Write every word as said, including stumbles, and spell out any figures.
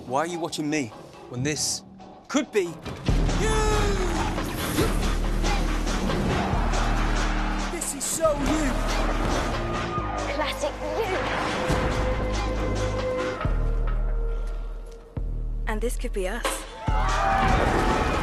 Why are you watching me when this could be you? This is so you. Classic you. And this could be us.